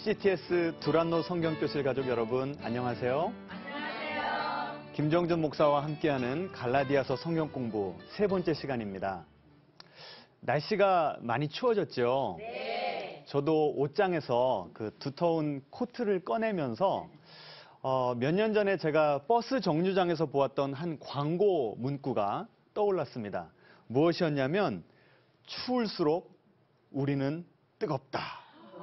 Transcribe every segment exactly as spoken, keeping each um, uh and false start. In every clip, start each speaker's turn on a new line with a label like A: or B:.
A: 씨티에스 두란노 성경교실 가족 여러분, 안녕하세요.
B: 안녕하세요.
A: 김정준 목사와 함께하는 갈라디아서 성경 공부 세 번째 시간입니다. 날씨가 많이 추워졌죠?
B: 네.
A: 저도 옷장에서 그 두터운 코트를 꺼내면서 어, 몇 년 전에 제가 버스 정류장에서 보았던 한 광고 문구가 떠올랐습니다. 무엇이었냐면, 추울수록 우리는 뜨겁다.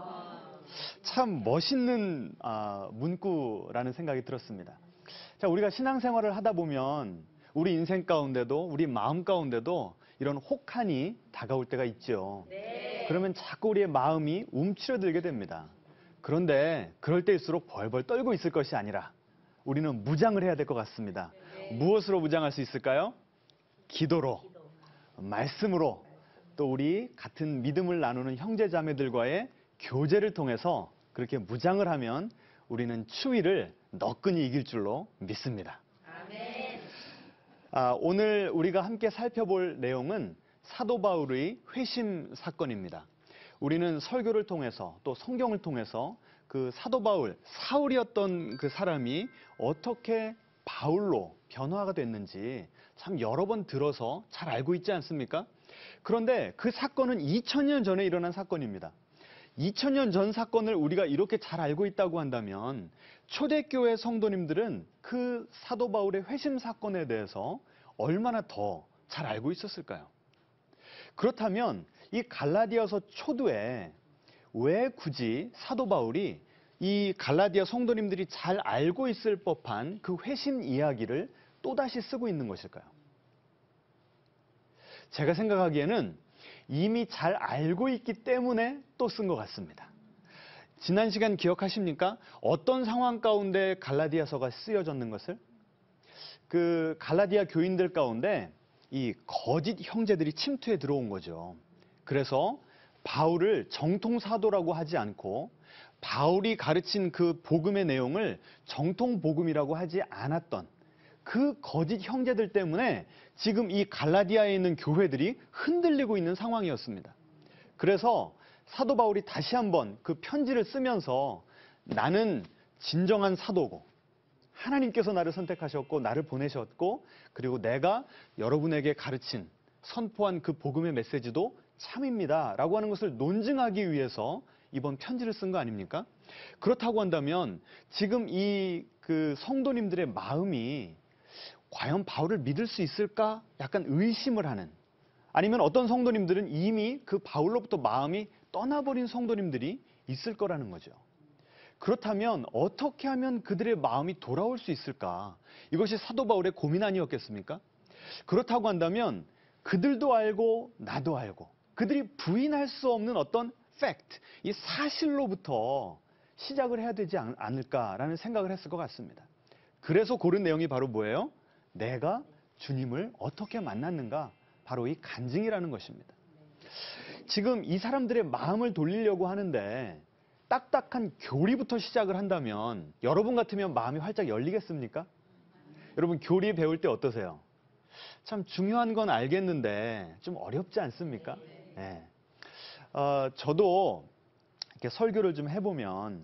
A: 참 멋있는 아, 문구라는 생각이 들었습니다. 자, 우리가 신앙생활을 하다 보면 우리 인생 가운데도, 우리 마음 가운데도 이런 혹한이 다가올 때가 있죠.
B: 네.
A: 그러면 자꾸 우리의 마음이 움츠러들게 됩니다. 그런데 그럴 때일수록 벌벌 떨고 있을 것이 아니라 우리는 무장을 해야 될 것 같습니다.
B: 네.
A: 무엇으로 무장할 수 있을까요? 기도로,
B: 기도.
A: 말씀으로, 또 우리 같은 믿음을 나누는 형제자매들과의 교제를 통해서 그렇게 무장을 하면 우리는 추위를 너끈히 이길 줄로 믿습니다.
B: 아멘.
A: 아, 오늘 우리가 함께 살펴볼 내용은 사도 바울의 회심 사건입니다. 우리는 설교를 통해서 또 성경을 통해서 그 사도 바울, 사울이었던 그 사람이 어떻게 바울로 변화가 됐는지 참 여러 번 들어서 잘 알고 있지 않습니까? 그런데 그 사건은 이천 년 전에 일어난 사건입니다. 이천 년 전 사건을 우리가 이렇게 잘 알고 있다고 한다면 초대교회 성도님들은 그 사도 바울의 회심 사건에 대해서 얼마나 더 잘 알고 있었을까요? 그렇다면 이 갈라디아서 초두에 왜 굳이 사도 바울이 이 갈라디아 성도님들이 잘 알고 있을 법한 그 회심 이야기를 또다시 쓰고 있는 것일까요? 제가 생각하기에는 이미 잘 알고 있기 때문에 또 쓴 것 같습니다. 지난 시간 기억하십니까? 어떤 상황 가운데 갈라디아서가 쓰여졌는 것을? 그 갈라디아 교인들 가운데 이 거짓 형제들이 침투해 들어온 거죠. 그래서 바울을 정통 사도라고 하지 않고 바울이 가르친 그 복음의 내용을 정통 복음이라고 하지 않았던 그 거짓 형제들 때문에 지금 이 갈라디아에 있는 교회들이 흔들리고 있는 상황이었습니다. 그래서 사도 바울이 다시 한번 그 편지를 쓰면서 나는 진정한 사도고 하나님께서 나를 선택하셨고 나를 보내셨고 그리고 내가 여러분에게 가르친 선포한 그 복음의 메시지도 참입니다 라고 하는 것을 논증하기 위해서 이번 편지를 쓴 거 아닙니까? 그렇다고 한다면 지금 이 그 성도님들의 마음이 과연 바울을 믿을 수 있을까? 약간 의심을 하는, 아니면 어떤 성도님들은 이미 그 바울로부터 마음이 떠나버린 성도님들이 있을 거라는 거죠. 그렇다면 어떻게 하면 그들의 마음이 돌아올 수 있을까? 이것이 사도 바울의 고민 아니었겠습니까? 그렇다고 한다면 그들도 알고 나도 알고 그들이 부인할 수 없는 어떤 fact, 이 사실로부터 시작을 해야 되지 않을까라는 생각을 했을 것 같습니다. 그래서 고른 내용이 바로 뭐예요? 내가 주님을 어떻게 만났는가? 바로 이 간증이라는 것입니다. 지금 이 사람들의 마음을 돌리려고 하는데 딱딱한 교리부터 시작을 한다면 여러분 같으면 마음이 활짝 열리겠습니까? 여러분 교리 배울 때 어떠세요? 참 중요한 건 알겠는데 좀 어렵지 않습니까? 네. 어, 저도 이렇게 설교를 좀 해보면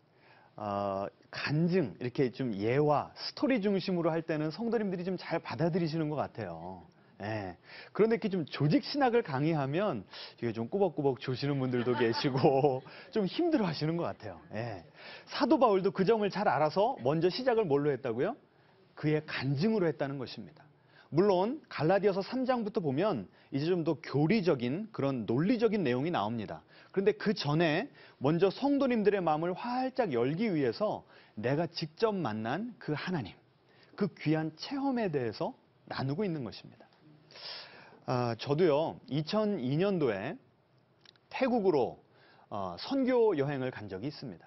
A: 어, 간증, 이렇게 좀 예화, 스토리 중심으로 할 때는 성도님들이 좀 잘 받아들이시는 것 같아요. 예. 그런데 이렇게 좀 조직 신학을 강의하면 이게 좀 꾸벅꾸벅 조시는 분들도 계시고 좀 힘들어 하시는 것 같아요. 예. 사도 바울도 그 점을 잘 알아서 먼저 시작을 뭘로 했다고요? 그의 간증으로 했다는 것입니다. 물론 갈라디아서 삼 장부터 보면 이제 좀 더 교리적인 그런 논리적인 내용이 나옵니다. 그런데 그 전에 먼저 성도님들의 마음을 활짝 열기 위해서 내가 직접 만난 그 하나님, 그 귀한 체험에 대해서 나누고 있는 것입니다. 아, 저도요, 이천이 년도에 태국으로 어, 선교 여행을 간 적이 있습니다.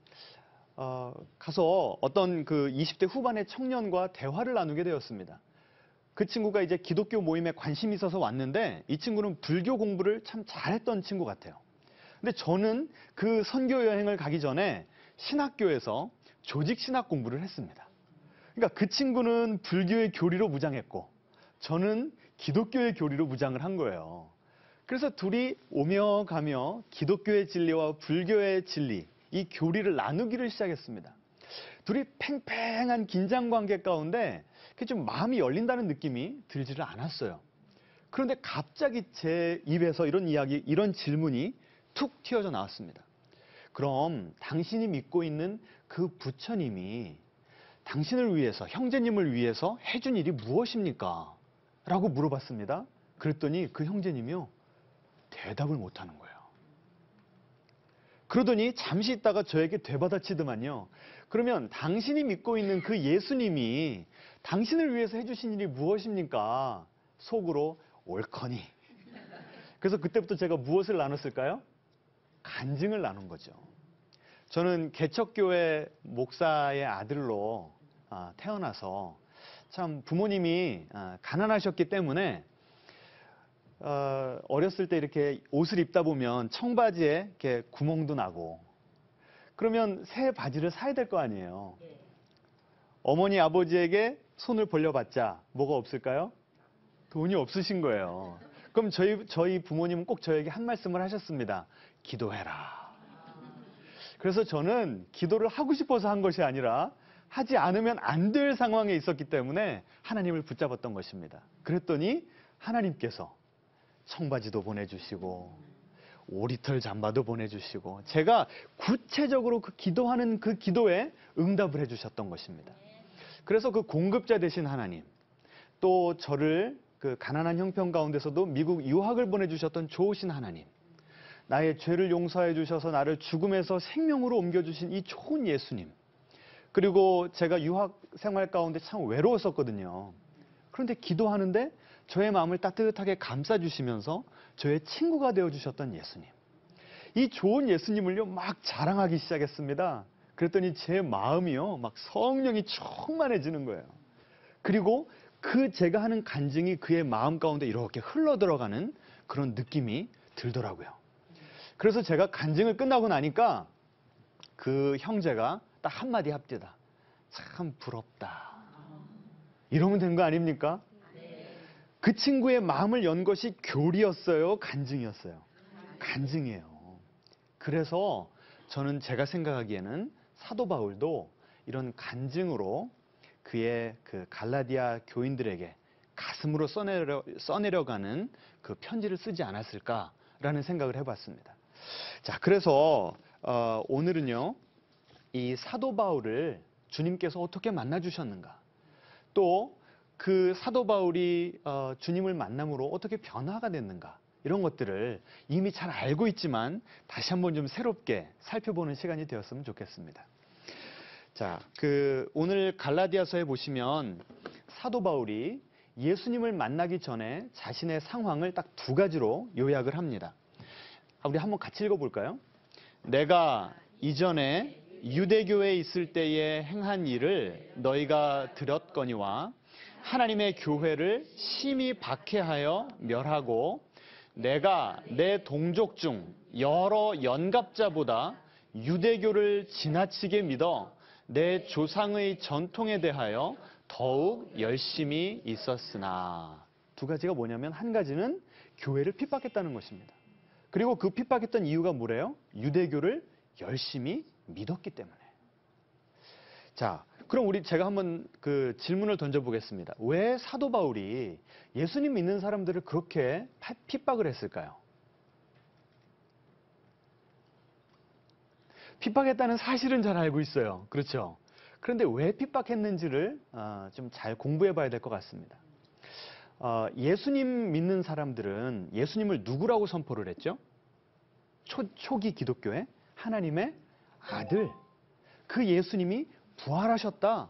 A: 어, 가서 어떤 그 이십 대 후반의 청년과 대화를 나누게 되었습니다. 그 친구가 이제 기독교 모임에 관심이 있어서 왔는데 이 친구는 불교 공부를 참 잘했던 친구 같아요. 근데 저는 그 선교 여행을 가기 전에 신학교에서 조직 신학 공부를 했습니다. 그러니까 그 친구는 불교의 교리로 무장했고 저는 기독교의 교리로 무장을 한 거예요. 그래서 둘이 오며 가며 기독교의 진리와 불교의 진리, 이 교리를 나누기를 시작했습니다. 둘이 팽팽한 긴장 관계 가운데 좀 마음이 열린다는 느낌이 들지를 않았어요. 그런데 갑자기 제 입에서 이런 이야기, 이런 질문이 툭 튀어져 나왔습니다. 그럼 당신이 믿고 있는 그 부처님이 당신을 위해서, 형제님을 위해서 해준 일이 무엇입니까? 라고 물어봤습니다. 그랬더니 그 형제님이요, 대답을 못하는 거예요. 그러더니 잠시 있다가 저에게 되받아치더만요. 그러면 당신이 믿고 있는 그 예수님이 당신을 위해서 해주신 일이 무엇입니까? 속으로 옳거니. 그래서 그때부터 제가 무엇을 나눴을까요? 간증을 나눈 거죠. 저는 개척교회 목사의 아들로 태어나서 참 부모님이 가난하셨기 때문에 어, 어렸을 때 이렇게 옷을 입다 보면 청바지에 이렇게 구멍도 나고 그러면 새 바지를 사야 될 거 아니에요. 어머니 아버지에게 손을 벌려봤자 뭐가 없을까요? 돈이 없으신 거예요. 그럼 저희 저희 부모님은 꼭 저에게 한 말씀을 하셨습니다. 기도해라. 그래서 저는 기도를 하고 싶어서 한 것이 아니라 하지 않으면 안 될 상황에 있었기 때문에 하나님을 붙잡았던 것입니다. 그랬더니 하나님께서 청바지도 보내주시고 오리털 잠바도 보내주시고 제가 구체적으로 그 기도하는 그 기도에 응답을 해주셨던 것입니다. 그래서 그 공급자 되신 하나님, 또 저를 그 가난한 형편 가운데서도 미국 유학을 보내주셨던 좋으신 하나님, 나의 죄를 용서해 주셔서 나를 죽음에서 생명으로 옮겨주신 이 좋은 예수님, 그리고 제가 유학 생활 가운데 참 외로웠었거든요. 그런데 기도하는데 저의 마음을 따뜻하게 감싸주시면서 저의 친구가 되어주셨던 예수님. 이 좋은 예수님을요, 막 자랑하기 시작했습니다. 그랬더니 제 마음이요, 막 성령이 충만해지는 거예요. 그리고 그 제가 하는 간증이 그의 마음 가운데 이렇게 흘러들어가는 그런 느낌이 들더라고요. 그래서 제가 간증을 끝나고 나니까 그 형제가 딱 한마디 합디다. 참 부럽다. 이러면 된 거 아닙니까? 그 친구의 마음을 연 것이 교리였어요? 간증이었어요? 간증이에요. 그래서 저는 제가 생각하기에는 사도 바울도 이런 간증으로 그의 그 갈라디아 교인들에게 가슴으로 써내려, 써내려가는 그 편지를 쓰지 않았을까라는 생각을 해봤습니다. 자, 그래서 어, 오늘은요, 이 사도 바울을 주님께서 어떻게 만나주셨는가, 또 그 사도 바울이 어, 주님을 만남으로 어떻게 변화가 됐는가, 이런 것들을 이미 잘 알고 있지만 다시 한번 좀 새롭게 살펴보는 시간이 되었으면 좋겠습니다. 자, 그 오늘 갈라디아서에 보시면 사도 바울이 예수님을 만나기 전에 자신의 상황을 딱 두 가지로 요약을 합니다. 우리 한번 같이 읽어볼까요? 내가 이전에 유대교에 있을 때에 행한 일을 너희가 들었거니와 하나님의 교회를 심히 박해하여 멸하고 내가 내 동족 중 여러 연갑자보다 유대교를 지나치게 믿어 내 조상의 전통에 대하여 더욱 열심히 있었으나, 두 가지가 뭐냐면 한 가지는 교회를 핍박했다는 것입니다. 그리고 그 핍박했던 이유가 뭐래요? 유대교를 열심히 믿었기 때문에. 자, 그럼 우리 제가 한번 그 질문을 던져보겠습니다. 왜 사도 바울이 예수님 믿는 사람들을 그렇게 핍박을 했을까요? 핍박했다는 사실은 잘 알고 있어요. 그렇죠? 그런데 왜 핍박했는지를 좀 잘 공부해 봐야 될 것 같습니다. 어, 예수님 믿는 사람들은 예수님을 누구라고 선포를 했죠? 초, 초기 기독교에 하나님의 아들, 그 예수님이 부활하셨다.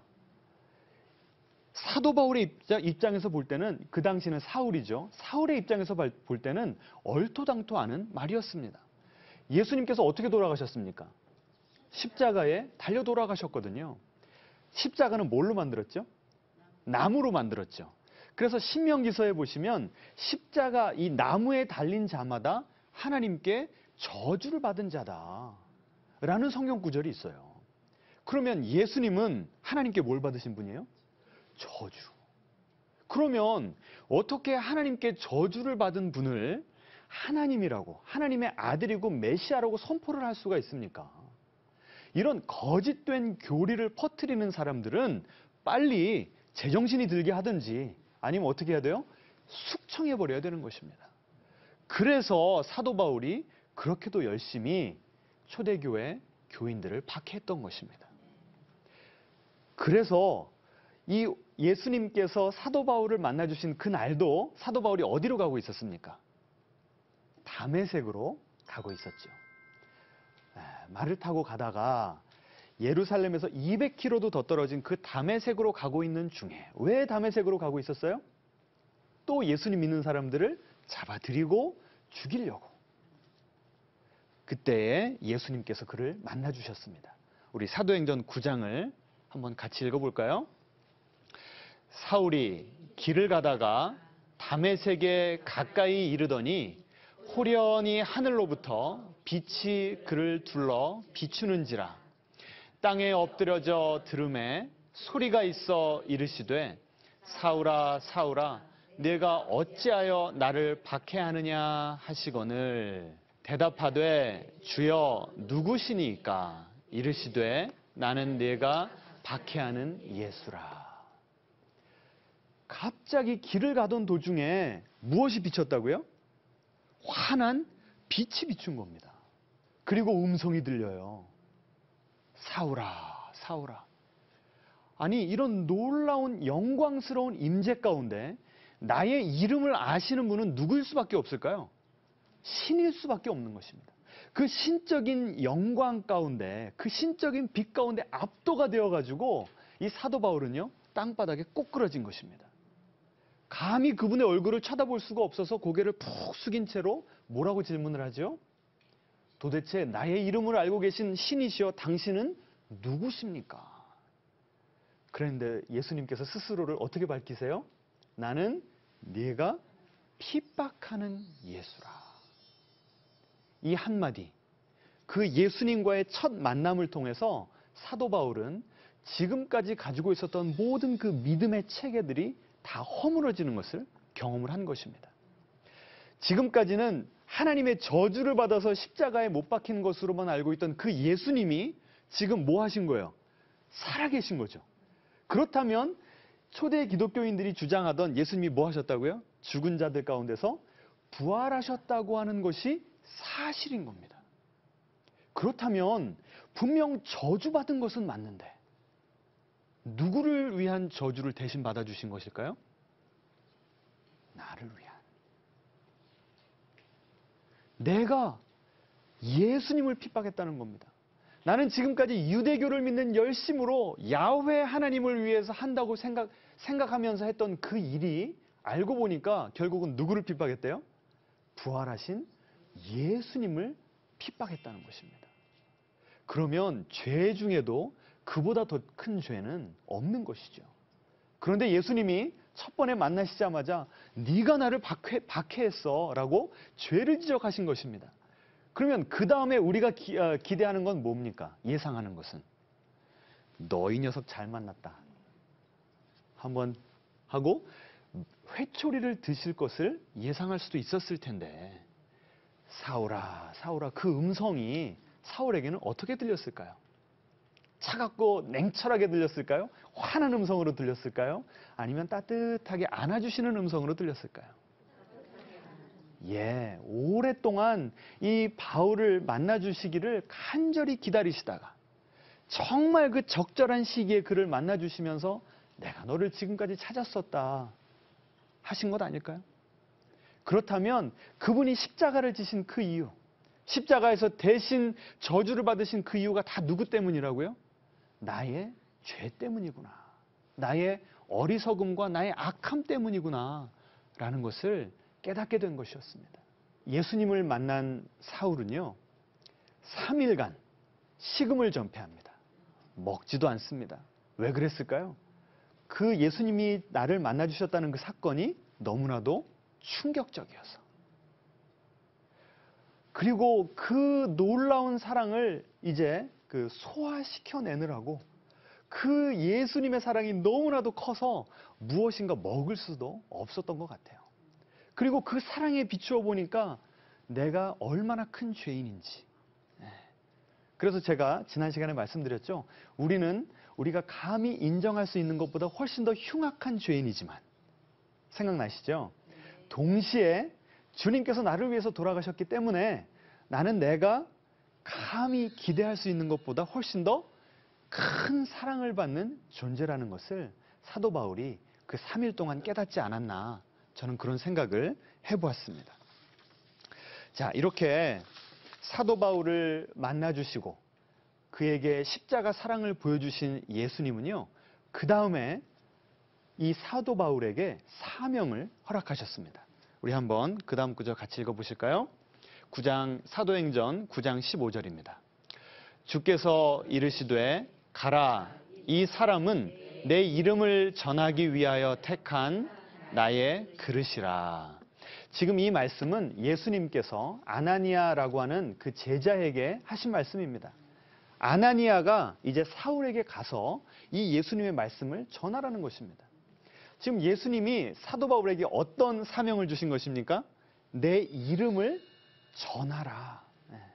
A: 사도 바울의 입장, 입장에서 볼 때는, 그 당시는 사울이죠. 사울의 입장에서 볼 때는 얼토당토 않은 말이었습니다. 예수님께서 어떻게 돌아가셨습니까? 십자가에 달려 돌아가셨거든요. 십자가는 뭘로 만들었죠? 나무로 만들었죠. 그래서 신명기서에 보시면 십자가, 이 나무에 달린 자마다 하나님께 저주를 받은 자다 라는 성경 구절이 있어요. 그러면 예수님은 하나님께 뭘 받으신 분이에요? 저주. 그러면 어떻게 하나님께 저주를 받은 분을 하나님이라고, 하나님의 아들이고 메시아라고 선포를 할 수가 있습니까? 이런 거짓된 교리를 퍼뜨리는 사람들은 빨리 제정신이 들게 하든지 아니면 어떻게 해야 돼요? 숙청해버려야 되는 것입니다. 그래서 사도 바울이 그렇게도 열심히 초대교회 교인들을 박해했던 것입니다. 그래서 이 예수님께서 사도 바울을 만나주신 그날도 사도 바울이 어디로 가고 있었습니까? 다메섹으로 가고 있었죠. 말을 타고 가다가 예루살렘에서 이백 킬로미터도 더 떨어진 그 다메섹으로 가고 있는 중에 왜 다메섹으로 가고 있었어요? 또 예수님 믿는 사람들을 잡아들이고 죽이려고. 그때에 예수님께서 그를 만나주셨습니다. 우리 사도행전 구 장을 한번 같이 읽어볼까요? 사울이 길을 가다가 다메섹에 가까이 이르더니 호련히 하늘로부터 빛이 그를 둘러 비추는지라. 땅에 엎드려져 들음에 소리가 있어 이르시되 사울아 사울아 네가 어찌하여 나를 박해하느냐 하시거늘 대답하되 주여 누구시니까 이르시되 나는 네가 박해하는 예수라. 갑자기 길을 가던 도중에 무엇이 비쳤다고요? 환한 빛이 비춘 겁니다. 그리고 음성이 들려요. 사울아, 사울아. 아니 이런 놀라운 영광스러운 임재 가운데 나의 이름을 아시는 분은 누구일 수밖에 없을까요? 신일 수밖에 없는 것입니다. 그 신적인 영광 가운데, 그 신적인 빛 가운데 압도가 되어가지고 이 사도 바울은요 땅바닥에 꼬꾸라진 것입니다. 감히 그분의 얼굴을 쳐다볼 수가 없어서 고개를 푹 숙인 채로 뭐라고 질문을 하죠? 도대체 나의 이름을 알고 계신 신이시여 당신은 누구십니까? 그런데 예수님께서 스스로를 어떻게 밝히세요? 나는 네가 핍박하는 예수라. 이 한마디, 그 예수님과의 첫 만남을 통해서 사도 바울은 지금까지 가지고 있었던 모든 그 믿음의 체계들이 다 허물어지는 것을 경험을 한 것입니다. 지금까지는 하나님의 저주를 받아서 십자가에 못 박힌 것으로만 알고 있던 그 예수님이 지금 뭐 하신 거예요? 살아계신 거죠. 그렇다면 초대 기독교인들이 주장하던 예수님이 뭐 하셨다고요? 죽은 자들 가운데서 부활하셨다고 하는 것이 사실인 겁니다. 그렇다면 분명 저주받은 것은 맞는데 누구를 위한 저주를 대신 받아주신 것일까요? 나를 위한. 내가 예수님을 핍박했다는 겁니다. 나는 지금까지 유대교를 믿는 열심으로 야훼 하나님을 위해서 한다고 생각, 생각하면서 했던 그 일이 알고 보니까 결국은 누구를 핍박했대요? 부활하신 예수님을 핍박했다는 것입니다. 그러면 죄 중에도 그보다 더 큰 죄는 없는 것이죠. 그런데 예수님이 첫 번에 만나시자마자 네가 나를 박해, 박해했어 라고 죄를 지적하신 것입니다. 그러면 그 다음에 우리가 기, 어, 기대하는 건 뭡니까? 예상하는 것은 너 이 녀석 잘 만났다 한번 하고 회초리를 드실 것을 예상할 수도 있었을 텐데 사울아 사울아 그 음성이 사울에게는 어떻게 들렸을까요? 차갑고 냉철하게 들렸을까요? 환한 음성으로 들렸을까요? 아니면 따뜻하게 안아주시는 음성으로 들렸을까요? 예, 오랫동안 이 바울을 만나주시기를 간절히 기다리시다가 정말 그 적절한 시기에 그를 만나주시면서 내가 너를 지금까지 찾았었다 하신 것 아닐까요? 그렇다면 그분이 십자가를 지신 그 이유, 십자가에서 대신 저주를 받으신 그 이유가 다 누구 때문이라고요? 나의 죄 때문이구나. 나의 어리석음과 나의 악함 때문이구나. 라는 것을 깨닫게 된 것이었습니다. 예수님을 만난 사울은요, 삼 일간 식음을 전폐합니다. 먹지도 않습니다. 왜 그랬을까요? 그 예수님이 나를 만나주셨다는 그 사건이 너무나도 충격적이어서. 그리고 그 놀라운 사랑을 이제 그 소화시켜내느라고 그 예수님의 사랑이 너무나도 커서 무엇인가 먹을 수도 없었던 것 같아요. 그리고 그 사랑에 비추어 보니까 내가 얼마나 큰 죄인인지, 그래서 제가 지난 시간에 말씀드렸죠. 우리는 우리가 감히 인정할 수 있는 것보다 훨씬 더 흉악한 죄인이지만, 생각나시죠? 동시에 주님께서 나를 위해서 돌아가셨기 때문에 나는 내가 감히 기대할 수 있는 것보다 훨씬 더 큰 사랑을 받는 존재라는 것을 사도 바울이 그 삼 일 동안 깨닫지 않았나, 저는 그런 생각을 해보았습니다. 자, 이렇게 사도 바울을 만나주시고 그에게 십자가 사랑을 보여주신 예수님은요, 그 다음에 이 사도 바울에게 사명을 허락하셨습니다. 우리 한번 그 다음 구절 같이 읽어보실까요? 구 장 사도행전 구 장 십오 절입니다. 주께서 이르시되 가라, 이 사람은 내 이름을 전하기 위하여 택한 나의 그릇이라. 지금 이 말씀은 예수님께서 아나니아라고 하는 그 제자에게 하신 말씀입니다. 아나니아가 이제 사울에게 가서 이 예수님의 말씀을 전하라는 것입니다. 지금 예수님이 사도 바울에게 어떤 사명을 주신 것입니까? 내 이름을 전하라.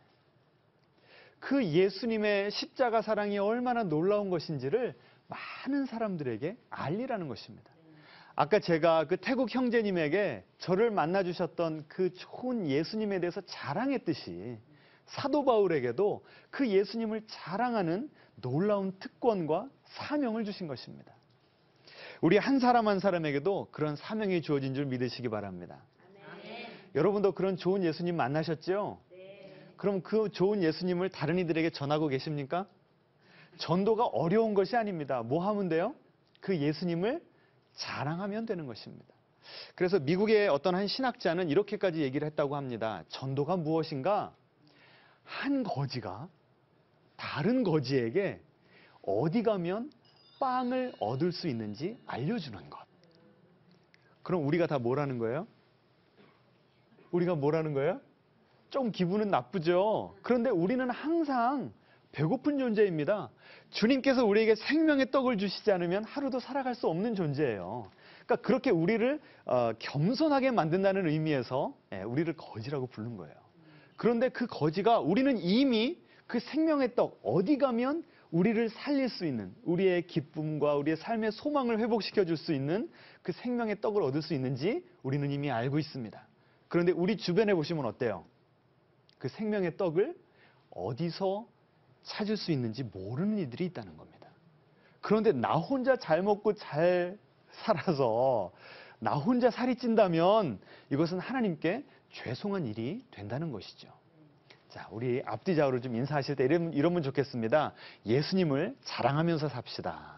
A: 그 예수님의 십자가 사랑이 얼마나 놀라운 것인지를 많은 사람들에게 알리라는 것입니다. 아까 제가 그 태국 형제님에게 저를 만나주셨던 그 좋은 예수님에 대해서 자랑했듯이 사도 바울에게도 그 예수님을 자랑하는 놀라운 특권과 사명을 주신 것입니다. 우리 한 사람 한 사람에게도 그런 사명이 주어진 줄 믿으시기 바랍니다.
B: 아멘.
A: 여러분도 그런 좋은 예수님 만나셨죠? 그럼 그 좋은 예수님을 다른 이들에게 전하고 계십니까? 전도가 어려운 것이 아닙니다. 뭐 하면 돼요? 그 예수님을 자랑하면 되는 것입니다. 그래서 미국의 어떤 한 신학자는 이렇게까지 얘기를 했다고 합니다. 전도가 무엇인가? 한 거지가 다른 거지에게 어디 가면 빵을 얻을 수 있는지 알려주는 것. 그럼 우리가 다 뭐라는 거예요? 우리가 뭐라는 거예요? 좀 기분은 나쁘죠. 그런데 우리는 항상 배고픈 존재입니다. 주님께서 우리에게 생명의 떡을 주시지 않으면 하루도 살아갈 수 없는 존재예요. 그러니까 그렇게 우리를 어, 겸손하게 만든다는 의미에서 예, 우리를 거지라고 부른 거예요. 그런데 그 거지가 우리는 이미 그 생명의 떡, 어디 가면 우리를 살릴 수 있는, 우리의 기쁨과 우리의 삶의 소망을 회복시켜 줄 수 있는 그 생명의 떡을 얻을 수 있는지 우리는 이미 알고 있습니다. 그런데 우리 주변에 보시면 어때요? 그 생명의 떡을 어디서 찾을 수 있는지 모르는 이들이 있다는 겁니다. 그런데 나 혼자 잘 먹고 잘 살아서 나 혼자 살이 찐다면 이것은 하나님께 죄송한 일이 된다는 것이죠. 자, 우리 앞뒤좌우로 좀 인사하실 때 이러면, 이러면 좋겠습니다. 예수님을 자랑하면서 삽시다.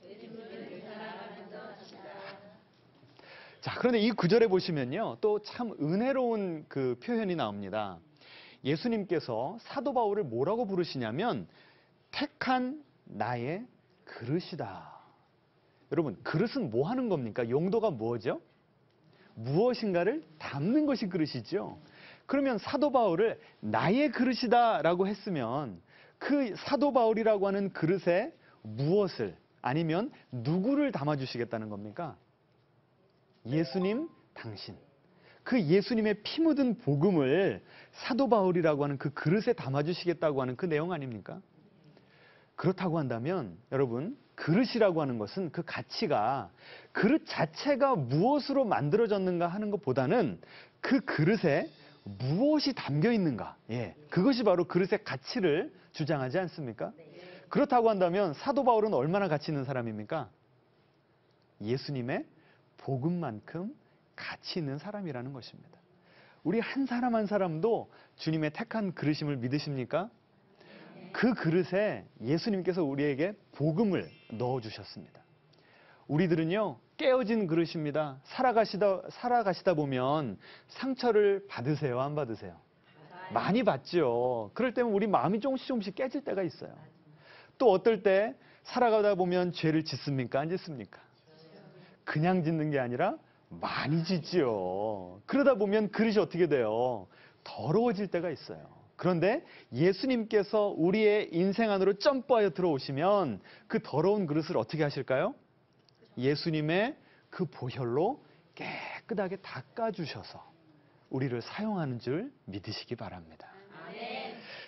A: 자, 그런데 이 구절에 보시면요, 또 참 은혜로운 그 표현이 나옵니다. 예수님께서 사도 바울을 뭐라고 부르시냐면 택한 나의 그릇이다. 여러분, 그릇은 뭐 하는 겁니까? 용도가 뭐죠? 무엇인가를 담는 것이 그릇이죠. 그러면 사도 바울을 나의 그릇이다 라고 했으면 그 사도 바울이라고 하는 그릇에 무엇을, 아니면 누구를 담아주시겠다는 겁니까? 예수님, 당신. 그 예수님의 피 묻은 복음을 사도 바울이라고 하는 그 그릇에 담아주시겠다고 하는 그 내용 아닙니까? 그렇다고 한다면 여러분, 그릇이라고 하는 것은 그 가치가 그릇 자체가 무엇으로 만들어졌는가 하는 것보다는 그 그릇에 무엇이 담겨 있는가, 예, 그것이 바로 그릇의 가치를 주장하지 않습니까? 그렇다고 한다면 사도 바울은 얼마나 가치 있는 사람입니까? 예수님의 복음만큼 가치 있는 사람이라는 것입니다. 우리 한 사람 한 사람도 주님의 택한 그릇임을 믿으십니까? 그 그릇에 예수님께서 우리에게 복음을 넣어주셨습니다. 우리들은요, 깨어진 그릇입니다. 살아가시다, 살아가시다 보면 상처를 받으세요, 안 받으세요? 많이 받죠. 그럴 때면 우리 마음이 조금씩 조금씩 깨질 때가 있어요. 또 어떨 때 살아가다 보면 죄를 짓습니까? 안 짓습니까? 그냥 짓는 게 아니라 많이 짓지요. 그러다 보면 그릇이 어떻게 돼요? 더러워질 때가 있어요. 그런데 예수님께서 우리의 인생 안으로 점프하여 들어오시면 그 더러운 그릇을 어떻게 하실까요? 예수님의 그 보혈로 깨끗하게 닦아주셔서 우리를 사용하는 줄 믿으시기 바랍니다.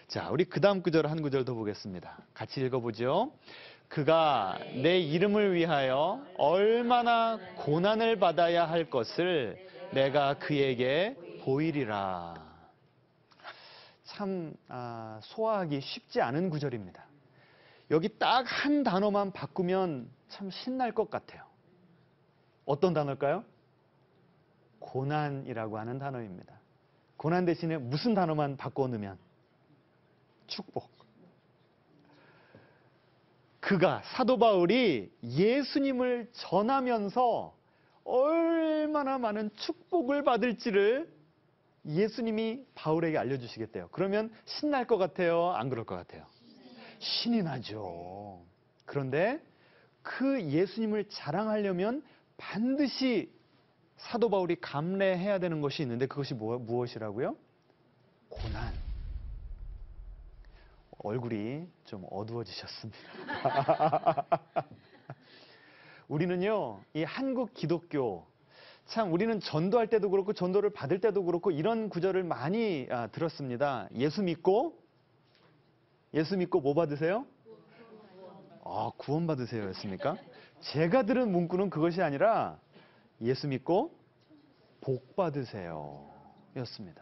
A: 자, 우리 그 다음 구절 한 구절 더 보겠습니다. 같이 읽어보죠. 그가 내 이름을 위하여 얼마나 고난을 받아야 할 것을 내가 그에게 보이리라. 참 아, 소화하기 쉽지 않은 구절입니다. 여기 딱 한 단어만 바꾸면 참 신날 것 같아요. 어떤 단어일까요? 고난이라고 하는 단어입니다. 고난 대신에 무슨 단어만 바꿔 넣으면? 축복. 그가, 사도 바울이 예수님을 전하면서 얼마나 많은 축복을 받을지를 예수님이 바울에게 알려주시겠대요. 그러면 신날 것 같아요? 안 그럴 것 같아요? 신이 나죠. 그런데 그 예수님을 자랑하려면 반드시 사도 바울이 감내해야 되는 것이 있는데 그것이 뭐, 무엇이라고요? 고난. 얼굴이 좀 어두워지셨습니다. 우리는요, 이 한국 기독교, 참 우리는 전도할 때도 그렇고 전도를 받을 때도 그렇고 이런 구절을 많이 아, 들었습니다. 예수 믿고 예수 믿고 뭐 받으세요? 아, 구원 받으세요 였습니까? 제가 들은 문구는 그것이 아니라 예수 믿고 복 받으세요 였습니다.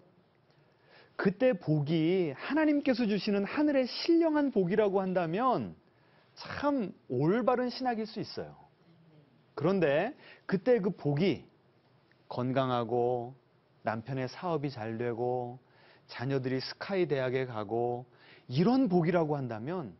A: 그때 복이 하나님께서 주시는 하늘의 신령한 복이라고 한다면 참 올바른 신학일 수 있어요. 그런데 그때 그 복이 건강하고 남편의 사업이 잘 되고 자녀들이 스카이 대학에 가고 이런 복이라고 한다면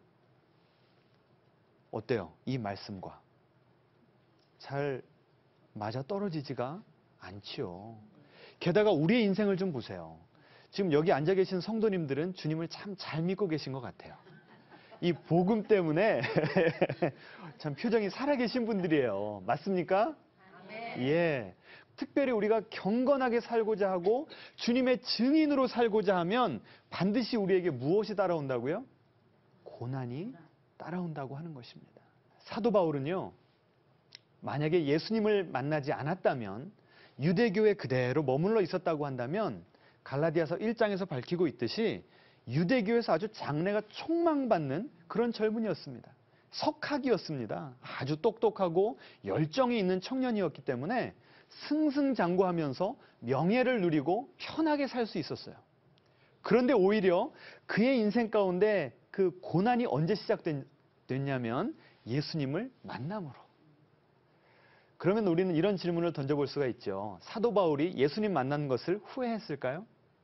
A: 어때요? 이 말씀과 잘 맞아 떨어지지가 않지요. 게다가 우리의 인생을 좀 보세요. 지금 여기 앉아 계신 성도님들은 주님을 참 잘 믿고 계신 것 같아요. 이 복음 때문에 참 표정이 살아계신 분들이에요. 맞습니까? 예. 특별히 우리가 경건하게 살고자 하고 주님의 증인으로 살고자 하면 반드시 우리에게 무엇이 따라온다고요? 고난이 따라온다고 하는 것입니다. 사도 바울은요, 만약에 예수님을 만나지 않았다면 유대교에 그대로 머물러 있었다고 한다면 갈라디아서 일 장에서 밝히고 있듯이 유대교에서 아주 장래가 촉망받는 그런 젊은이였습니다. 석학이었습니다. 아주 똑똑하고 열정이 있는 청년이었기 때문에 승승장구하면서 명예를 누리고 편하게 살 수 있었어요. 그런데 오히려 그의 인생 가운데 그 고난이 언제 시작됐냐면 예수님을 만남으로. 그러면 우리는 이런 질문을 던져볼 수가 있죠. 사도 바울이 예수님 만난 것을 후회했을까요?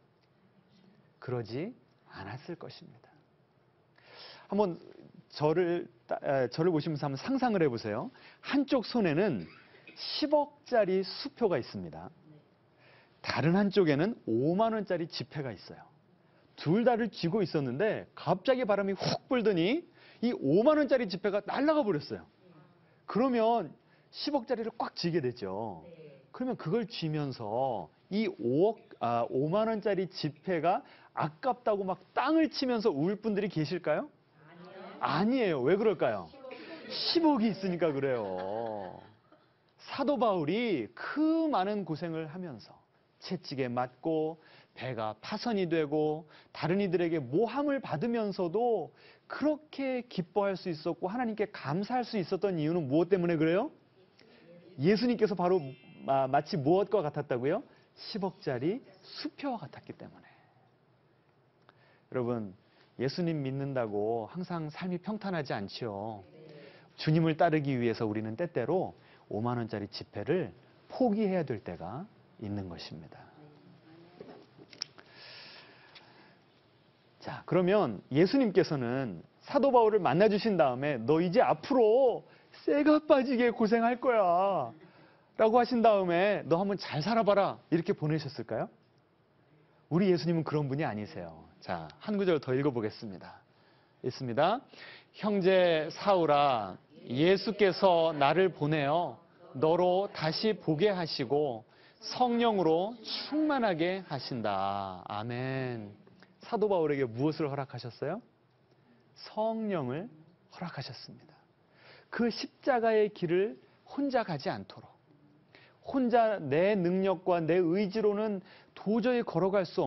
A: 그러지 않았을 것입니다. 한번 저를, 저를 보시면서 한번 상상을 해보세요. 한쪽 손에는 십억짜리 수표가 있습니다. 다른 한쪽에는 오만 원짜리 지폐가 있어요. 둘 다를 쥐고 있었는데 갑자기 바람이 훅 불더니 이 오만 원짜리 지폐가 날아가 버렸어요. 그러면 십억짜리를 꽉 쥐게 되죠. 그러면 그걸 쥐면서 이 오억, 아, 오만 원짜리 지폐가 아깝다고 막 땅을 치면서 울 분들이 계실까요? 아니에요. 왜 그럴까요? 십억이 있으니까 그래요. 사도 바울이 그 많은 고생을 하면서 채찍에 맞고 배가 파선이 되고 다른 이들에게 모함을 받으면서도 그렇게 기뻐할 수 있었고 하나님께 감사할 수 있었던 이유는 무엇 때문에 그래요? 예수님께서 바로 마치 무엇과 같았다고요? 십억짜리 수표와 같았기 때문에. 여러분, 예수님 믿는다고 항상 삶이 평탄하지 않지요. 주님을 따르기 위해서 우리는 때때로 오만 원짜리 지폐를 포기해야 될 때가 있는 것입니다. 자, 그러면 예수님께서는 사도 바울을 만나주신 다음에 너 이제 앞으로 쇠가 빠지게 고생할 거야 라고 하신 다음에 너 한번 잘 살아봐라 이렇게 보내셨을까요? 우리 예수님은 그런 분이 아니세요. 자, 한 구절 더 읽어보겠습니다. 읽습니다. 형제 사울아, 예수께서 나를 보내어 너로 다시 보게 하시고 성령으로 충만하게 하신다. 아멘. 사도 바울에게 무엇을 허락하셨어요? 성령을 허락하셨습니다. 그 십자가의 길을 혼자 가지 않도록, 혼자 내 능력과 내 의지로는 도저히 걸어갈 수 없는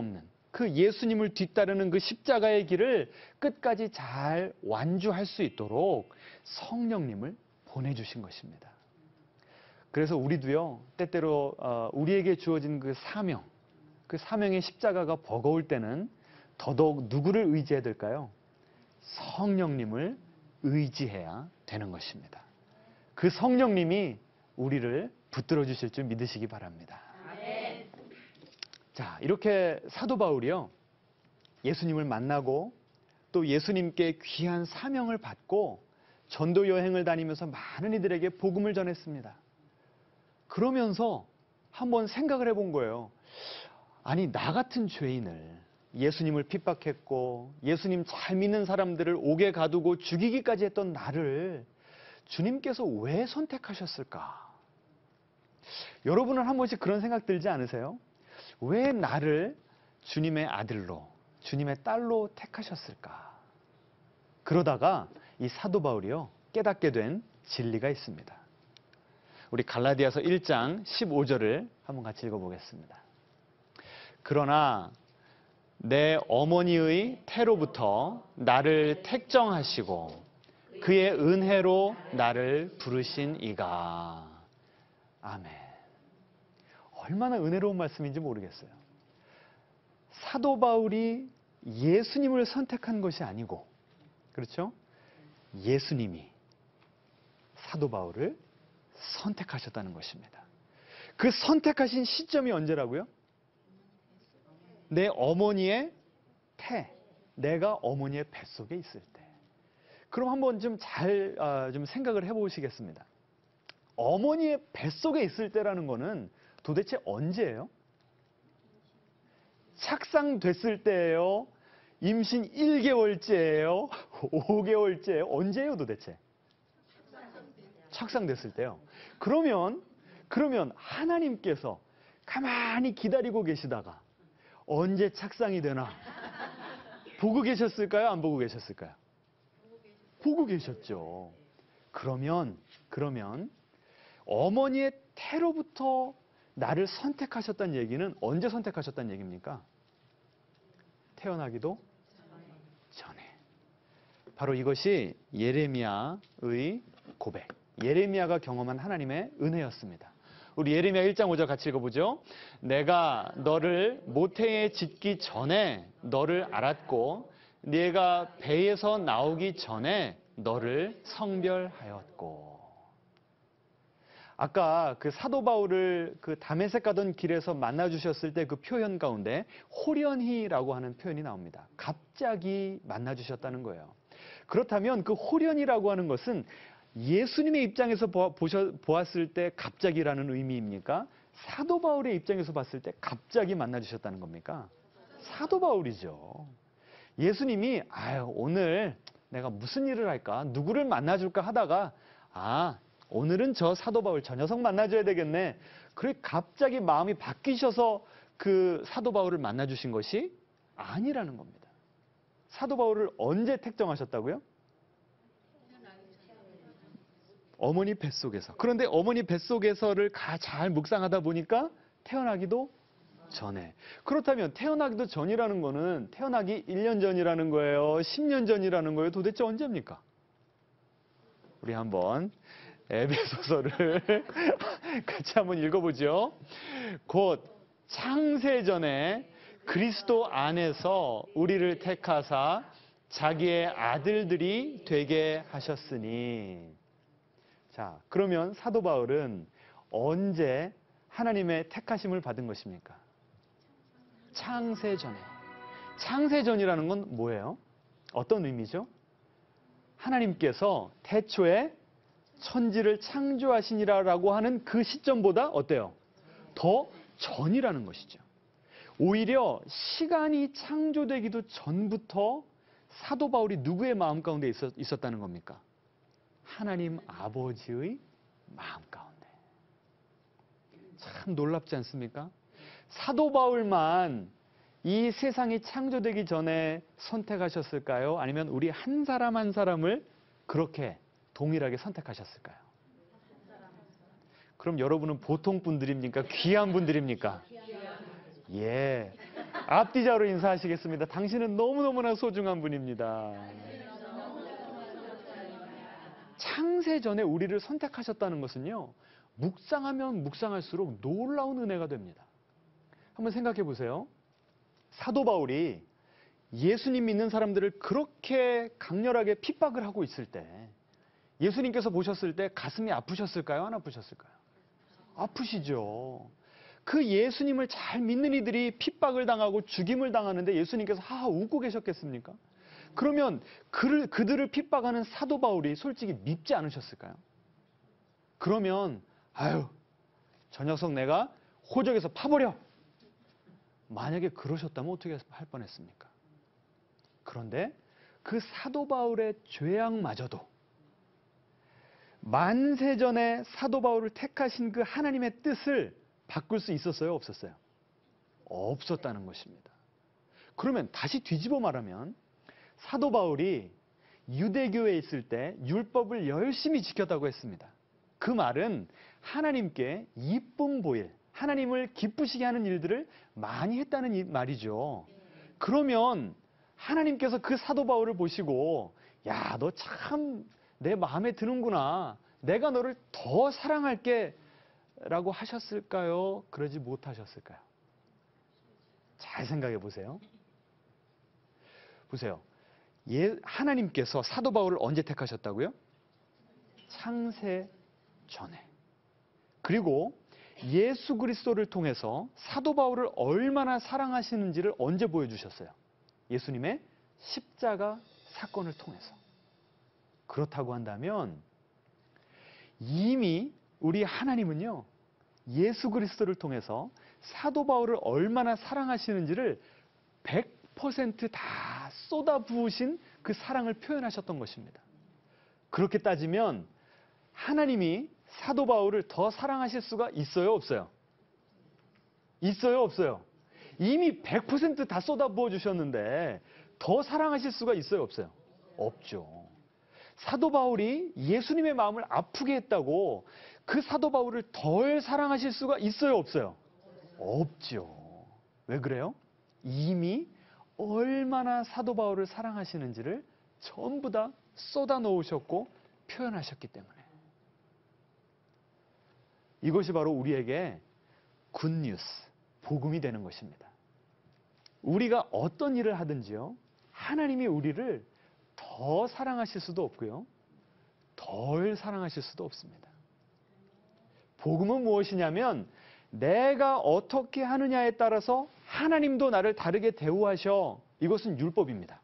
A: 그 예수님을 뒤따르는 그 십자가의 길을 끝까지 잘 완주할 수 있도록 성령님을 보내주신 것입니다. 그래서 우리도요, 때때로 우리에게 주어진 그 사명, 그 사명의 십자가가 버거울 때는 더더욱 누구를 의지해야 될까요? 성령님을 의지해야 되는 것입니다. 그 성령님이 우리를 붙들어 주실 줄 믿으시기 바랍니다.
B: 아멘.
A: 자, 이렇게 사도 바울이요, 예수님을 만나고 또 예수님께 귀한 사명을 받고 전도 여행을 다니면서 많은 이들에게 복음을 전했습니다. 그러면서 한번 생각을 해본 거예요. 아니, 나 같은 죄인을, 예수님을 핍박했고 예수님 잘 믿는 사람들을 옥에 가두고 죽이기까지 했던 나를 주님께서 왜 선택하셨을까? 여러분은 한 번씩 그런 생각 들지 않으세요? 왜 나를 주님의 아들로, 주님의 딸로 택하셨을까? 그러다가 이 사도 바울이요, 깨닫게 된 진리가 있습니다. 우리 갈라디아서 일 장 십오 절을 한번 같이 읽어보겠습니다. 그러나 내 어머니의 태로부터 나를 택정하시고 그의 은혜로 나를 부르신 이가. 아멘. 얼마나 은혜로운 말씀인지 모르겠어요. 사도 바울이 예수님을 선택한 것이 아니고, 그렇죠? 예수님이 사도 바울을 선택하셨다는 것입니다. 그 선택하신 시점이 언제라고요? 내 어머니의 태, 내가 어머니의 뱃속에 있을 때. 그럼 한번 좀 잘 좀 생각을 해보시겠습니다. 어머니의 뱃속에 있을 때라는 거는 도대체 언제예요? 착상됐을 때예요? 임신 일 개월째예요? 오 개월째예요? 언제예요 도대체? 착상됐을 때요. 그러면 그러면 하나님께서 가만히 기다리고 계시다가 언제 착상이 되나 보고 계셨을까요? 안 보고 계셨을까요? 보고 계셨죠. 그러면 그러면 어머니의 태로부터 나를 선택하셨다는 얘기는 언제 선택하셨다는 얘기입니까? 태어나기도 전에. 바로 이것이 예레미야의 고백, 예레미야가 경험한 하나님의 은혜였습니다. 우리 예레미야 일 장 오 절 같이 읽어보죠. 내가 너를 모태에 짓기 전에 너를 알았고 네가 배에서 나오기 전에 너를 성별하였고. 아까 그 사도 바울을 그 다메섹 가던 길에서 만나 주셨을 때 그 표현 가운데 호련히라고 하는 표현이 나옵니다. 갑자기 만나 주셨다는 거예요. 그렇다면 그 호련이라고 하는 것은 예수님의 입장에서 보셔, 보았을 때 갑자기라는 의미입니까? 사도 바울의 입장에서 봤을 때 갑자기 만나 주셨다는 겁니까? 사도 바울이죠. 예수님이 아유 오늘 내가 무슨 일을 할까? 누구를 만나줄까 하다가 아 오늘은 저 사도 바울 저 녀석 만나줘야 되겠네. 그래 갑자기 마음이 바뀌셔서 그 사도 바울을 만나주신 것이 아니라는 겁니다. 사도 바울을 언제 택정하셨다고요? 어머니 뱃속에서. 그런데 어머니 뱃속에서를 잘 묵상하다 보니까 태어나기도 전에. 그렇다면 태어나기도 전이라는 거는 태어나기 일 년 전이라는 거예요? 십 년 전이라는 거예요? 도대체 언제입니까? 우리 한번 에베소서를 같이 한번 읽어보죠. 곧 창세전에 그리스도 안에서 우리를 택하사 자기의 아들들이 되게 하셨으니. 자, 그러면 사도 바울은 언제 하나님의 택하심을 받은 것입니까? 창세전에. 창세전이라는 건 뭐예요? 어떤 의미죠? 하나님께서 태초에 천지를 창조하시니라라고 하는 그 시점보다 어때요? 더 전이라는 것이죠. 오히려 시간이 창조되기도 전부터 사도 바울이 누구의 마음 가운데 있었, 있었다는 겁니까? 하나님 아버지의 마음 가운데. 참 놀랍지 않습니까? 사도 바울만 이 세상이 창조되기 전에 선택하셨을까요? 아니면 우리 한 사람 한 사람을 그렇게 동일하게 선택하셨을까요? 그럼 여러분은 보통 분들입니까? 귀한 분들입니까? 예. 앞뒤자로 인사하시겠습니다. 당신은 너무너무나 소중한 분입니다. 창세 전에 우리를 선택하셨다는 것은요, 묵상하면 묵상할수록 놀라운 은혜가 됩니다. 한번 생각해 보세요. 사도 바울이 예수님 믿는 사람들을 그렇게 강렬하게 핍박을 하고 있을 때 예수님께서 보셨을 때 가슴이 아프셨을까요? 안 아프셨을까요? 아프시죠. 그 예수님을 잘 믿는 이들이 핍박을 당하고 죽임을 당하는데 예수님께서 하하 웃고 계셨겠습니까? 그러면 그를, 그들을 핍박하는 사도 바울이 솔직히 밉지 않으셨을까요? 그러면 아유, 저 녀석 내가 호적에서 파버려. 만약에 그러셨다면 어떻게 할 뻔했습니까? 그런데 그 사도 바울의 죄악마저도 만세전에 사도 바울을 택하신 그 하나님의 뜻을 바꿀 수 있었어요? 없었어요? 없었다는 것입니다. 그러면 다시 뒤집어 말하면 사도 바울이 유대교에 있을 때 율법을 열심히 지켰다고 했습니다. 그 말은 하나님께 이쁨 보일, 하나님을 기쁘시게 하는 일들을 많이 했다는 말이죠. 그러면 하나님께서 그 사도 바울을 보시고 야, 너 참 내 마음에 드는구나. 내가 너를 더 사랑할게 라고 하셨을까요? 그러지 못하셨을까요? 잘 생각해 보세요. 보세요. 예, 하나님께서 사도 바울을 언제 택하셨다고요? 창세 전에. 그리고 예수 그리스도를 통해서 사도 바울을 얼마나 사랑하시는지를 언제 보여주셨어요? 예수님의 십자가 사건을 통해서. 그렇다고 한다면 이미 우리 하나님은요, 예수 그리스도를 통해서 사도 바울을 얼마나 사랑하시는지를 백 퍼센트 다 쏟아부으신 그 사랑을 표현하셨던 것입니다. 그렇게 따지면 하나님이 사도 바울을 더 사랑하실 수가 있어요, 없어요? 있어요, 없어요? 이미 백 퍼센트 다 쏟아부어 주셨는데 더 사랑하실 수가 있어요, 없어요? 없죠. 사도 바울이 예수님의 마음을 아프게 했다고 그 사도 바울을 덜 사랑하실 수가 있어요, 없어요? 없죠. 왜 그래요? 이미 얼마나 사도 바울을 사랑하시는지를 전부 다 쏟아 놓으셨고 표현하셨기 때문에. 이것이 바로 우리에게 굿뉴스, 복음이 되는 것입니다. 우리가 어떤 일을 하든지요, 하나님이 우리를 더 사랑하실 수도 없고요, 덜 사랑하실 수도 없습니다. 복음은 무엇이냐면 내가 어떻게 하느냐에 따라서 하나님도 나를 다르게 대우하셔. 이것은 율법입니다.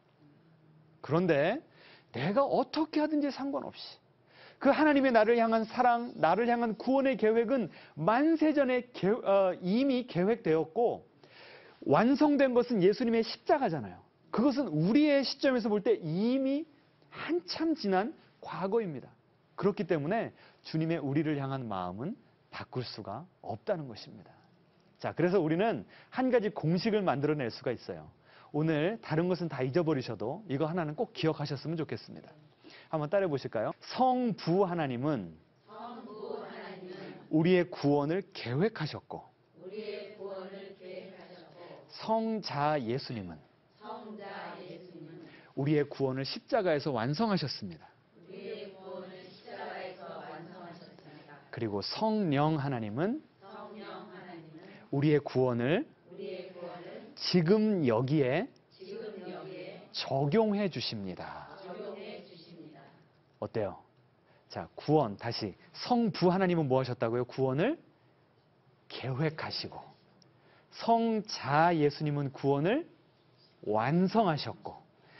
A: 그런데 내가 어떻게 하든지 상관없이 그 하나님의 나를 향한 사랑, 나를 향한 구원의 계획은 만세전에 개, 어, 이미 계획되었고 완성된 것은 예수님의 십자가잖아요. 그것은 우리의 시점에서 볼 때 이미 한참 지난 과거입니다. 그렇기 때문에 주님의 우리를 향한 마음은 바꿀 수가 없다는 것입니다. 자, 그래서 우리는 한 가지 공식을 만들어낼 수가 있어요. 오늘 다른 것은 다 잊어버리셔도 이거 하나는 꼭 기억하셨으면 좋겠습니다. 한번 따라해 보실까요? 성부 하나님은,
B: 성부 하나님은
A: 우리의 구원을 계획하셨고,
B: 우리의 구원을 계획하셨고,
A: 성자 예수님은
B: 성자 예수님은
A: 우리의 구원을 십자가에서 완성하셨습니다.
B: 우리의 구원을 십자가에서 완성하셨습니다.
A: 그리고 성령 하나님은
B: 성령 하나님은
A: 우리의 구원을
B: 우리의 구원을
A: 지금 여기에
B: 지금 여기에
A: 적용해 주십니다.
B: 적용해 주십니다.
A: 어때요? 자, 구원 다시 성부 하나님은 뭐 하셨다고요? 구원을 계획하시고, 성자 예수님은 구원을 완성하셨고,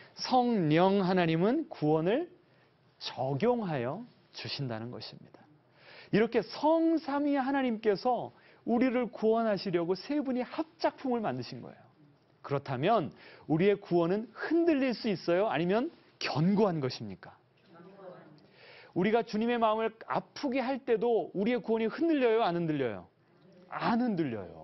A: 성령 하나님은 구원을 적용하여 주신다는 것입니다. 이렇게 성삼위 하나님께서 우리를 구원하시려고 세 분이 합작품을 만드신 거예요. 그렇다면 우리의 구원은 흔들릴 수 있어요? 아니면 견고한 것입니까? 우리가 주님의 마음을 아프게 할 때도 우리의 구원이 흔들려요? 안 흔들려요? 안 흔들려요.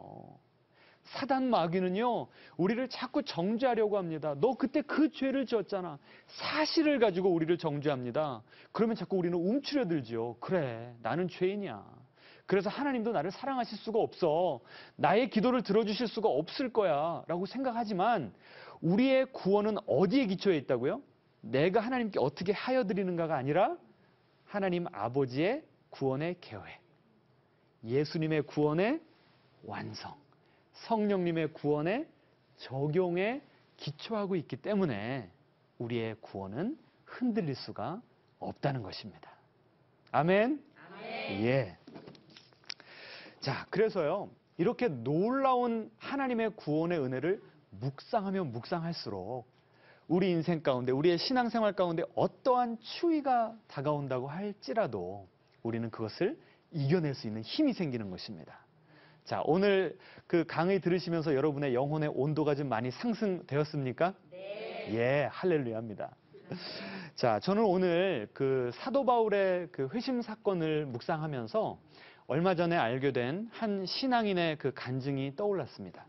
A: 사단 마귀는요, 우리를 자꾸 정죄하려고 합니다. 너 그때 그 죄를 지었잖아. 사실을 가지고 우리를 정죄합니다. 그러면 자꾸 우리는 움츠려들죠. 그래, 나는 죄인이야. 그래서 하나님도 나를 사랑하실 수가 없어. 나의 기도를 들어주실 수가 없을 거야. 라고 생각하지만 우리의 구원은 어디에 기초해 있다고요? 내가 하나님께 어떻게 하여 드리는가가 아니라 하나님 아버지의 구원의 계획, 예수님의 구원의 완성, 성령님의 구원의 적용에 기초하고 있기 때문에 우리의 구원은 흔들릴 수가 없다는 것입니다. 아멘?
B: 아멘.
A: 예. 자, 그래서요, 이렇게 놀라운 하나님의 구원의 은혜를 묵상하면 묵상할수록 우리 인생 가운데, 우리의 신앙생활 가운데 어떠한 추위가 다가온다고 할지라도 우리는 그것을 이겨낼 수 있는 힘이 생기는 것입니다. 자, 오늘 그 강의 들으시면서 여러분의 영혼의 온도가 좀 많이 상승되었습니까?
B: 네.
A: 예, 할렐루야입니다. 자, 저는 오늘 그 사도 바울의 그 회심 사건을 묵상하면서 얼마 전에 알게 된 한 신앙인의 그 간증이 떠올랐습니다.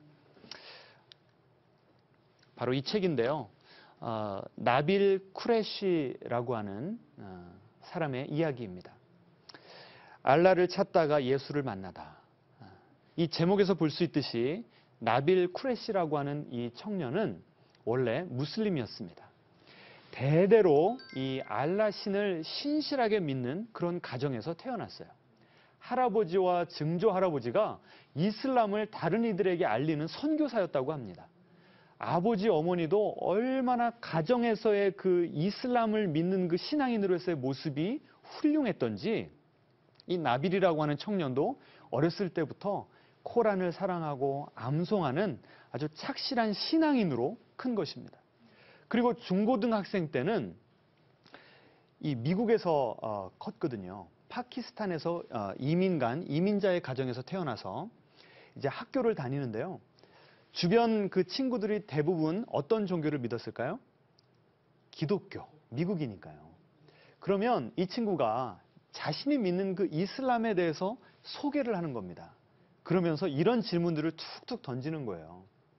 A: 바로 이 책인데요. 어, 나빌 쿠레시라고 하는 어, 사람의 이야기입니다. 알라를 찾다가 예수를 만나다. 이 제목에서 볼 수 있듯이 나빌 쿠레시라고 하는 이 청년은 원래 무슬림이었습니다. 대대로 이 알라 신을 신실하게 믿는 그런 가정에서 태어났어요. 할아버지와 증조 할아버지가 이슬람을 다른 이들에게 알리는 선교사였다고 합니다. 아버지 어머니도 얼마나 가정에서의 그 이슬람을 믿는 그 신앙인으로서의 모습이 훌륭했던지 이 나빌이라고 하는 청년도 어렸을 때부터 코란을 사랑하고 암송하는 아주 착실한 신앙인으로 큰 것입니다. 그리고 중고등학생 때는 이 미국에서 어, 컸거든요. 파키스탄에서 어, 이민간, 이민자의 가정에서 태어나서 이제 학교를 다니는데요. 주변 그 친구들이 대부분 어떤 종교를 믿었을까요? 기독교, 미국이니까요. 그러면 이 친구가 자신이 믿는 그 이슬람에 대해서 소개를 하는 겁니다. 그러면서 이런 질문들을 툭툭 던지는 거예요.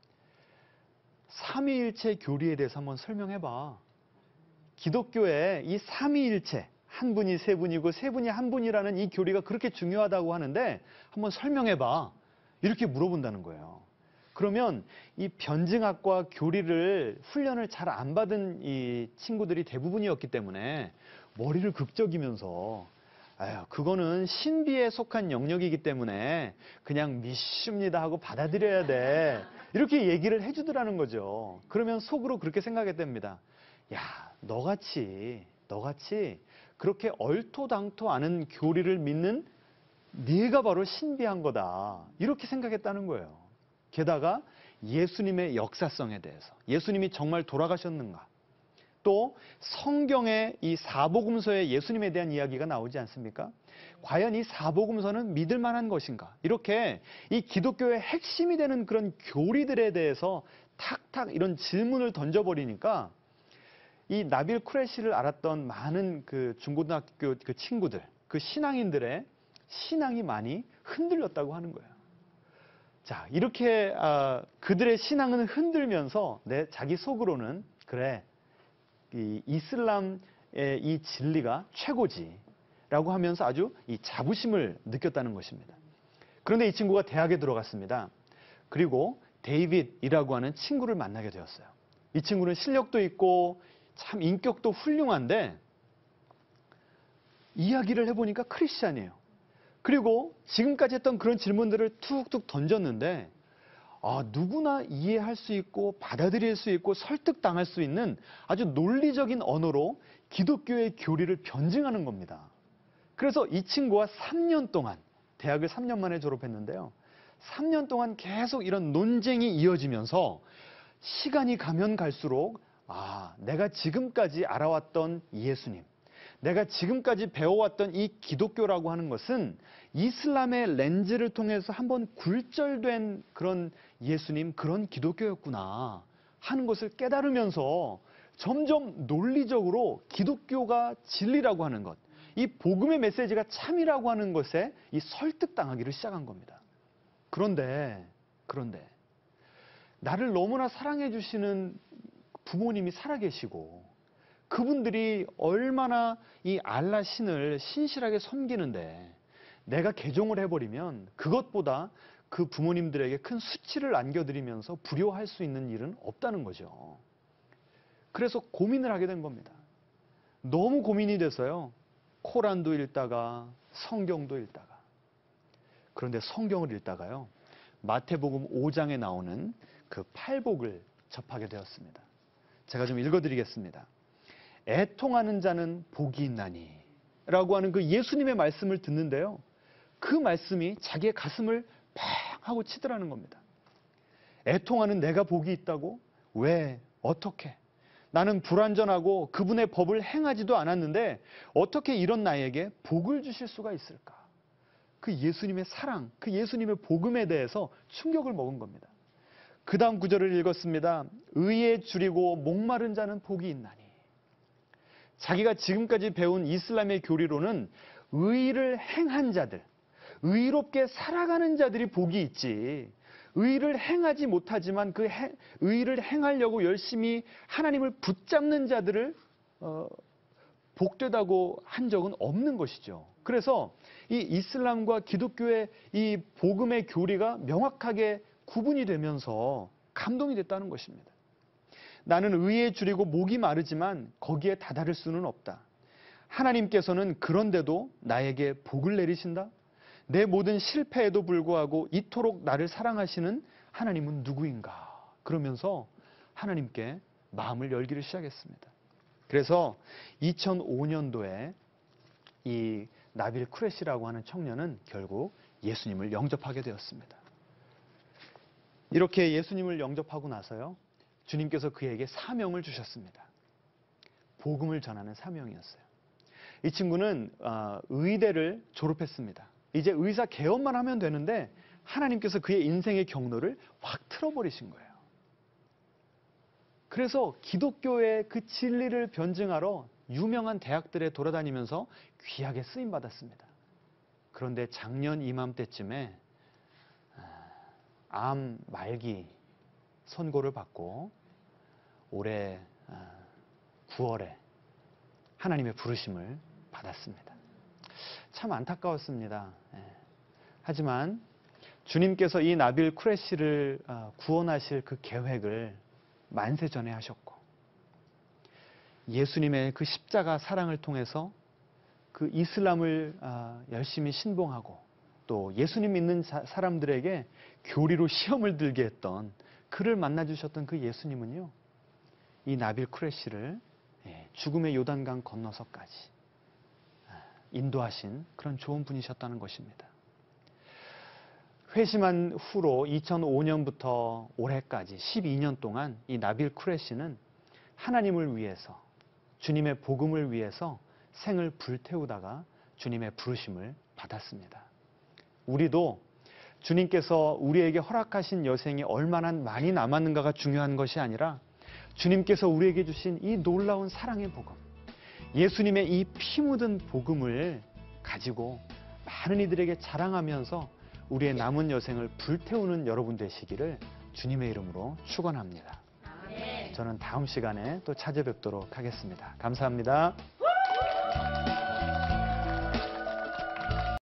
A: 삼위일체 교리에 대해서 한번 설명해봐. 기독교의 이 삼위일체, 한 분이 세 분이고 세 분이 한 분이라는 이 교리가 그렇게 중요하다고 하는데 한번 설명해봐. 이렇게 물어본다는 거예요. 그러면 이 변증학과 교리를 훈련을 잘 안 받은 이 친구들이 대부분이었기 때문에 머리를 극적이면서 아유, 그거는 신비에 속한 영역이기 때문에 그냥 믿습니다 하고 받아들여야 돼. 이렇게 얘기를 해주더라는 거죠. 그러면 속으로 그렇게 생각했답니다. 야, 너같이, 너같이 그렇게 얼토당토 않은 교리를 믿는 네가 바로 신비한 거다. 이렇게 생각했다는 거예요. 게다가 예수님의 역사성에 대해서, 예수님이 정말 돌아가셨는가? 또 성경의 이 사복음서에 예수님에 대한 이야기가 나오지 않습니까? 과연 이 사복음서는 믿을 만한 것인가? 이렇게 이 기독교의 핵심이 되는 그런 교리들에 대해서 탁탁 이런 질문을 던져버리니까 이 나빌 쿠레시를 알았던 많은 그 중고등학교 그 친구들, 그 신앙인들의 신앙이 많이 흔들렸다고 하는 거예요. 자, 이렇게 아, 그들의 신앙은 흔들면서 내 자기 속으로는 그래, 이 이슬람의 이 진리가 최고지라고 하면서 아주 이 자부심을 느꼈다는 것입니다. 그런데 이 친구가 대학에 들어갔습니다. 그리고 데이빗이라고 하는 친구를 만나게 되었어요. 이 친구는 실력도 있고 참 인격도 훌륭한데 이야기를 해보니까 크리스찬이에요. 그리고 지금까지 했던 그런 질문들을 툭툭 던졌는데 아, 누구나 이해할 수 있고 받아들일 수 있고 설득당할 수 있는 아주 논리적인 언어로 기독교의 교리를 변증하는 겁니다. 그래서 이 친구와 삼 년 동안, 대학을 삼 년 만에 졸업했는데요. 삼 년 동안 계속 이런 논쟁이 이어지면서 시간이 가면 갈수록 아, 내가 지금까지 알아왔던 예수님, 내가 지금까지 배워왔던 이 기독교라고 하는 것은 이슬람의 렌즈를 통해서 한번 굴절된 그런 예수님, 그런 기독교였구나 하는 것을 깨달으면서 점점 논리적으로 기독교가 진리라고 하는 것, 이 복음의 메시지가 참이라고 하는 것에 이 설득당하기를 시작한 겁니다. 그런데, 그런데 나를 너무나 사랑해 주시는 부모님이 살아계시고 그분들이 얼마나 이 알라 신을 신실하게 섬기는데 내가 개종을 해버리면 그것보다 그 부모님들에게 큰 수치를 안겨드리면서 불효할 수 있는 일은 없다는 거죠. 그래서 고민을 하게 된 겁니다. 너무 고민이 돼서요. 코란도 읽다가 성경도 읽다가. 그런데 성경을 읽다가요. 마태복음 오 장에 나오는 그 팔복을 접하게 되었습니다. 제가 좀 읽어드리겠습니다. 애통하는 자는 복이 있나니 라고 하는 그 예수님의 말씀을 듣는데요. 그 말씀이 자기의 가슴을 팡 하고 치더라는 겁니다. 애통하는 내가 복이 있다고? 왜? 어떻게? 나는 불완전하고 그분의 법을 행하지도 않았는데 어떻게 이런 나에게 복을 주실 수가 있을까? 그 예수님의 사랑, 그 예수님의 복음에 대해서 충격을 먹은 겁니다. 그 다음 구절을 읽었습니다. 의에 줄이고 목마른 자는 복이 있나니. 자기가 지금까지 배운 이슬람의 교리로는 의를 행한 자들, 의롭게 살아가는 자들이 복이 있지. 의를 행하지 못하지만 그 행, 의를 행하려고 열심히 하나님을 붙잡는 자들을 어, 복되다고 한 적은 없는 것이죠. 그래서 이 이슬람과 기독교의 이 복음의 교리가 명확하게 구분이 되면서 감동이 됐다는 것입니다. 나는 의에 줄이고 목이 마르지만 거기에 다다를 수는 없다. 하나님께서는 그런데도 나에게 복을 내리신다? 내 모든 실패에도 불구하고 이토록 나를 사랑하시는 하나님은 누구인가? 그러면서 하나님께 마음을 열기를 시작했습니다. 그래서 이천오 년도에 이 나빌 쿠레시라고 하는 청년은 결국 예수님을 영접하게 되었습니다. 이렇게 예수님을 영접하고 나서요. 주님께서 그에게 사명을 주셨습니다. 복음을 전하는 사명이었어요. 이 친구는 의대를 졸업했습니다. 이제 의사 개업만 하면 되는데 하나님께서 그의 인생의 경로를 확 틀어버리신 거예요. 그래서 기독교의 그 진리를 변증하러 유명한 대학들에 돌아다니면서 귀하게 쓰임받았습니다. 그런데 작년 이맘때쯤에 암 말기 선고를 받고 올해 구월에 하나님의 부르심을 받았습니다. 참 안타까웠습니다. 하지만 주님께서 이 나빌 쿠레시를 구원하실 그 계획을 만세 전에 하셨고 예수님의 그 십자가 사랑을 통해서 그 이슬람을 열심히 신봉하고 또 예수님 믿는 사람들에게 교리로 시험을 들게 했던 그를 만나주셨던 그 예수님은요. 이 나빌 쿠레시를 죽음의 요단강 건너서까지 인도하신 그런 좋은 분이셨다는 것입니다. 회심한 후로 이천오 년부터 올해까지 십이 년 동안 이 나빌 쿠레시는 하나님을 위해서 주님의 복음을 위해서 생을 불태우다가 주님의 부르심을 받았습니다. 우리도 주님께서 우리에게 허락하신 여생이 얼마나 많이 남았는가가 중요한 것이 아니라 주님께서 우리에게 주신 이 놀라운 사랑의 복음, 예수님의 이 피 묻은 복음을 가지고 많은 이들에게 자랑하면서 우리의 남은 여생을 불태우는 여러분 되시기를 주님의 이름으로 축원합니다. 저는 다음 시간에 또 찾아뵙도록 하겠습니다. 감사합니다.